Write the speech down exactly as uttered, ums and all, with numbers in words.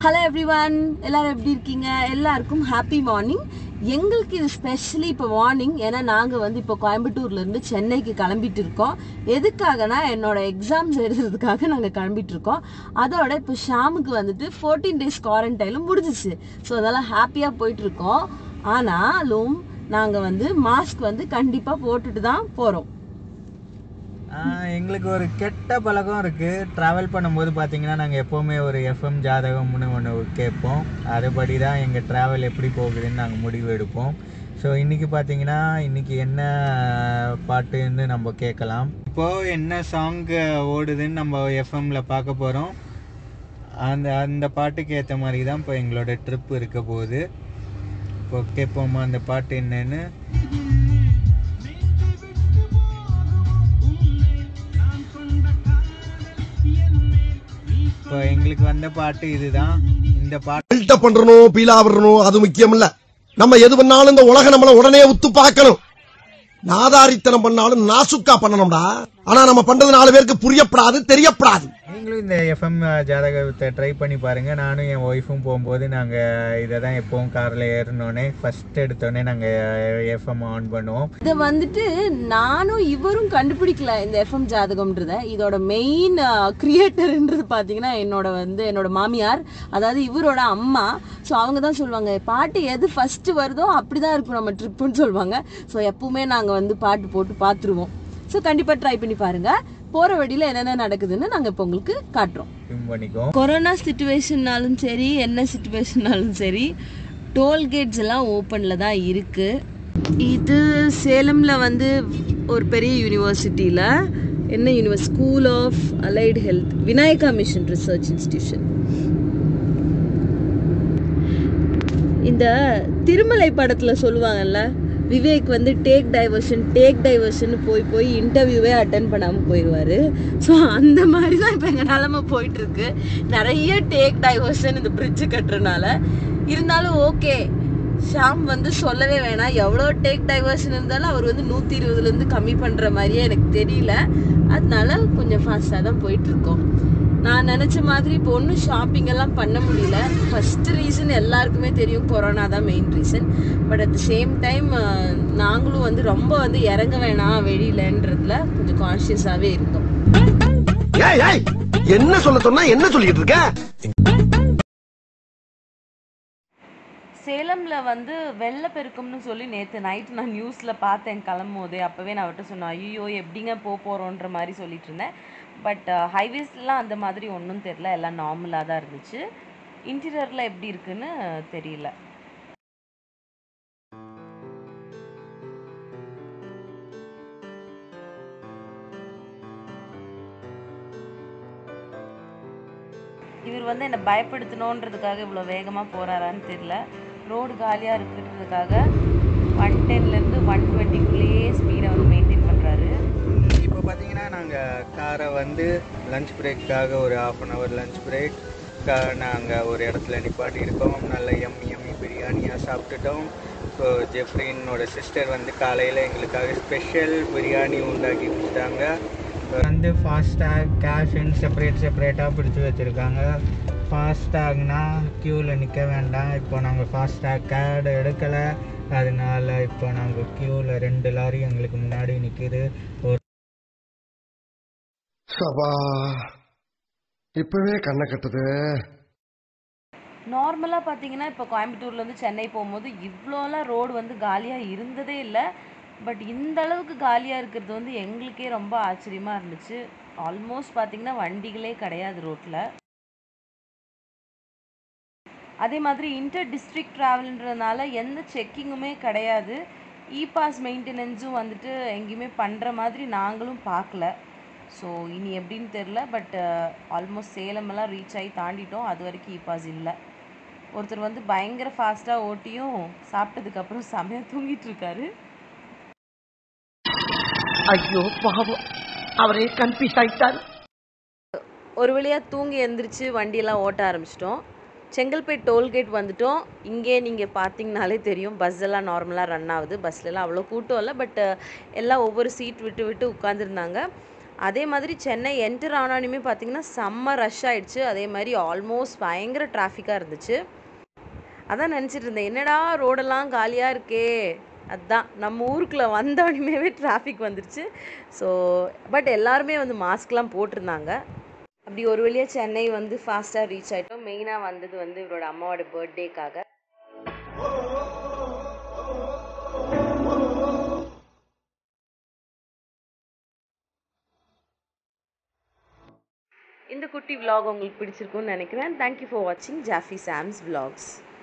Hello everyone, எல்லாரும் எப்படி இருக்கீங்க? எல்லாருக்கும் ஹாப்பி மார்னிங். எங்களுக்கு இது ஸ்பெஷலி இப்போ மார்னிங், ஏன்னா நாங்கள் வந்து இப்போ கோயம்புத்தூர்லேருந்து சென்னைக்கு கிளம்பிட்டு இருக்கோம். எதுக்காகனா என்னோட எக்ஸாம்ஸ் எழுதுறதுக்காக நாங்கள் கிளம்பிட்டு இருக்கோம். அதோட இப்போ ஷாமுக்கு வந்துட்டு ஃபோர்டீன் டேஸ் குவாரண்டைனும் முடிஞ்சிச்சு. ஸோ அதெல்லாம் ஹாப்பியாக போயிட்டு இருக்கோம். ஆனாலும் நாங்கள் வந்து மாஸ்க் வந்து கண்டிப்பாக போட்டுட்டு தான் போகிறோம். எங்களுக்கு ஒரு கெட்ட பழக்கம் இருக்குது. ட்ராவல் பண்ணும்போது பார்த்தீங்கன்னா நாங்கள் எப்போவுமே ஒரு எஃப்எம் ஜாதகம்னு ஒன்று கேட்போம். அதுபடி தான் எங்கள் ட்ராவல் எப்படி போகுதுன்னு நாங்கள் முடிவு எடுப்போம். ஸோ இன்றைக்கி பார்த்தீங்கன்னா இன்றைக்கி என்ன பாட்டுன்னு நம்ம கேட்கலாம். இப்போது என்ன சாங்கு ஓடுதுன்னு நம்ம எஃப்எம்மில் பார்க்க போகிறோம். அந்த அந்த பாட்டுக்கு ஏற்ற மாதிரி தான் இப்போ எங்களோட ட்ரிப் இருக்க போகுது. இப்போ கேட்போமா அந்த பாட்டு என்னன்னு? இப்போ எங்களுக்கு வந்த பாட்டு இதுதான். இந்த பாட்டு பண்றணும், பீலா விடணும், அது முக்கியம் இல்ல. நம்ம எது பண்ணாலும் இந்த உலக நம்மள உடனே உத்து பார்க்கணும். நாதாரித்தனம் பண்ணாலும் நாசுக்கா பண்ணணும்டா. ஆனா நம்ம பண்றது நாலு பேருக்கு புரியப்படாது, தெரியப்படாது. நீங்களும் இந்த எஃப்எம் ஜாதகத்தை ட்ரை பண்ணி பாருங்க. நானும் என் ஒய்ஃபும் போகும்போது நாங்கள் இதை தான் எப்பவும் காரில் ஏறினோடனே ஃபர்ஸ்ட் எடுத்தோடனே நாங்கள் எஃப்எம் ஆன் பண்ணுவோம். இதை வந்துட்டு நானும் இவரும் கண்டுபிடிக்கல இந்த எஃப்எம் ஜாதகம்ன்றத. இதோட மெயின் கிரியேட்டர்ன்றது பார்த்தீங்கன்னா என்னோட வந்து என்னோட மாமியார், அதாவது இவரோட அம்மா. ஸோ அவங்க தான் சொல்லுவாங்க, பாட்டு எது ஃபர்ஸ்ட் வருதோ அப்படிதான் இருக்கும் நம்ம ட்ரிப்புன்னு சொல்லுவாங்க. ஸோ எப்பவுமே நாங்கள் வந்து பாட்டு போட்டு பார்த்துருவோம். ஸோ கண்டிப்பாக ட்ரை பண்ணி பாருங்க. போற வழியில என்னென்ன நடக்குதுன்னு நாங்க இப்ப உங்களுக்கு காட்டுறோம். கொரோனா சிச்சுவேஷன்னாலும் சரி, என்ன சிச்சுவேஷன்னாலும் சரி, டோல்கேட்ஸ் எல்லாம் ஓப்பன்ல தான் இருக்கு. இது சேலம்ல வந்து ஒரு பெரிய யூனிவர்சிட்டியில, என்ன university, school of allied health, Vinayaka mission research institution. இந்த திருமலை படத்துல சொல்லுவாங்கல்ல, விவேக் வந்து டேக் டைவர்ஷன் டேக் டைவர்ஷன் போய் போய் இன்டர்வியூவே அட்டன் பண்ணாமல் போயிடுவார். ஸோ அந்த மாதிரி தான் இப்போ எங்கள் நிலமை போயிட்டுருக்கு. நிறைய டேக் டைவர்ஷன் இந்த பிரிட்ஜு கட்டுறதுனால. இருந்தாலும் ஓகே, ஷாம் வந்து சொல்லவே வேணாம். எவ்வளோ டேக் டைவர்ஷன் இருந்தாலும் அவர் வந்து நூற்றி இருபதுலேருந்து கம்மி பண்ணுற மாதிரியே எனக்கு தெரியல. அதனால கொஞ்சம் ஃபாஸ்ட்டாக தான் போயிட்டுருக்கோம். நான் நினச்ச மாதிரி இப்போ ஒன்றும் ஷாப்பிங் எல்லாம் பண்ண முடியல. ஃபர்ஸ்ட் ரீசன் எல்லாருக்குமே தெரியும், கொரோனா தான் main reason. But at the same time நாங்களும் வந்து ரொம்ப வந்து இறங்க வேணாம் வெளியிலன்றதுல கொஞ்சம் கான்ஷியஸாகவே இருந்தோம். என்ன சொல்ல சொன்னா என்ன சொல்லிட்டு இருக்க? சேலம்ல வந்து வெள்ளப்பெருக்கம்னு சொல்லி நேற்று நைட்டு நான் நியூஸில் பார்த்தேன் கிளம்பும் போதே. அப்போவே நான் அவர்கிட்ட சொன்னேன், ஐயோ எப்படிங்க போக போகிறோன்ற மாதிரி சொல்லிட்டு இருந்தேன். பட் ஹைவேஸ்லாம் அந்த மாதிரி ஒன்றும் தெரில, எல்லாம் நார்மலாக தான் இருந்துச்சு. இன்டீரியரில் எப்படி இருக்குன்னு தெரியல. இவர் வந்து என்னை பயப்படுத்தணுன்றதுக்காக இவ்வளோ வேகமாக போகிறாரான்னு தெரியல. ரோடு காலியாக இருக்குன்றதுக்காக ஒன் டென்லேருந்து ஒன் டுவெண்ட்டிக்குள்ளேயே ஸ்பீடை வந்து மெயின்டைன் பண்ணுறாரு. இப்போ பார்த்தீங்கன்னா நாங்கள் காரை வந்து லஞ்ச் பிரேக்காக ஒரு half an hour lunch break நாங்கள் ஒரு இடத்துல நிப்பாட்டி இருக்கோம். நல்ல எம்மி எம்மி பிரியாணியாக சாப்பிட்டுட்டோம். இப்போ ஜெஃப்ரினோட சிஸ்டர் வந்து காலையில் எங்களுக்காக ஸ்பெஷல் பிரியாணி உண்டாக்கி கொடுத்தாங்க. வந்து ஃபாஸ்டாக் கேஷ்ன்னு செப்பரேட் செப்பரேட்டாக பிடிச்சி வச்சுருக்காங்க. ஃபாஸ்டாக்னா க்யூவில் நிற்க வேண்டாம். இப்போ நாங்கள் ஃபாஸ்டாக் கேர்டு எடுக்கலை, அதனால இப்போ நாங்கள் க்யூவில் ரெண்டு லாரி எங்களுக்கு முன்னாடி நிற்கிது. ஒரு இப்பவே கண்ணை கட்டுது. நார்மலாக பார்த்தீங்கன்னா இப்போ கோயம்புத்தூர்லேருந்து சென்னை போகும்போது இவ்வளோலாம் ரோடு வந்து காலியாக இருந்ததே இல்லை. பட் இந்த அளவுக்கு காலியாக இருக்கிறது வந்து எங்களுக்கே ரொம்ப ஆச்சரியமாக இருந்துச்சு. ஆல்மோஸ்ட் பார்த்தீங்கன்னா வண்டிகளே கிடையாது ரோட்டில். அதே மாதிரி இன்டர் டிஸ்ட்ரிக்ட் ட்ராவல்ன்றதுனால எந்த செக்கிங்குமே கிடையாது. இ பாஸ் மெயின்டெனன்ஸும் வந்துட்டு எங்கேயுமே பண்ணுற மாதிரி நாங்களும் பார்க்கல. ஸோ இனி எப்படின்னு தெரில. பட் ஆல்மோஸ்ட் சேலமெல்லாம் ரீச் ஆகி தாண்டிட்டோம். அது வரைக்கும் இ பாஸ் இல்லை. ஒருத்தர் வந்து பயங்கர ஃபாஸ்ட்டாக ஓட்டியும் சாப்பிட்டதுக்கப்புறம் செமையாக தூங்கிட்டு இருக்காரு. ஐயோ பாவம், அவரே கன்ஃபியூஸ் ஆகிட்டார். ஒரு வழியாக தூங்கி எழுந்திரிச்சு வண்டியெல்லாம் ஓட்ட ஆரம்பிச்சிட்டோம். செங்கல்பேட் டோல்கேட் வந்துட்டோம். இங்கே நீங்கள் பார்த்தீங்கனாலே தெரியும், பஸ் எல்லாம் நார்மலாக ரன் ஆகுது. பஸ்லலாம் அவ்வளோ கூட்டம் இல்லை. பட் எல்லாம் ஒவ்வொரு சீட் விட்டு விட்டு உட்காந்துருந்தாங்க. அதே மாதிரி சென்னை என்டர் ஆனாலுமே பார்த்தீங்கன்னா செம்ம ரஷ் ஆயிடுச்சு. அதே மாதிரி ஆல்மோஸ்ட் பயங்கர டிராஃபிக்காக இருந்துச்சு. அதான் நினச்சிட்டு இருந்தேன், என்னடா ரோடெல்லாம் காலியாக இருக்கே. அதுதான் நம்ம ஊருக்குள்ளே வந்தோடனேவே டிராஃபிக் வந்துருச்சு. ஸோ பட் எல்லாருமே வந்து மாஸ்க்லாம் போட்டிருந்தாங்க. அப்படி ஒரு வழியாக சென்னை வந்து ஃபாஸ்ட்டாக ரீச் ஆகிட்டோம். மெயினாக வந்தது வந்து இவரோட அம்மாவோட பர்த்டேக்காக. இந்த குட்டி vlog உங்களுக்கு பிடிச்சிருக்கும்னு நினைக்கிறேன். தேங்க்யூ ஃபார் வாட்சிங் ஜாஃபி சாம்ஸ் vlogs.